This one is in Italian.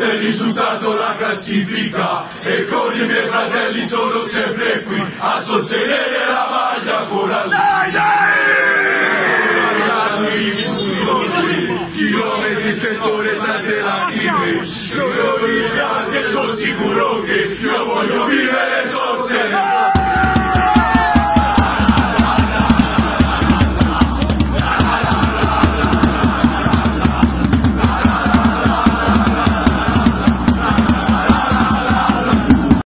il risultato la classifica e con i miei fratelli sono sempre qui a sostenere la maglia corale. Chilometri settore tante lacrime, io mi piace, sono sicuro che io voglio vivere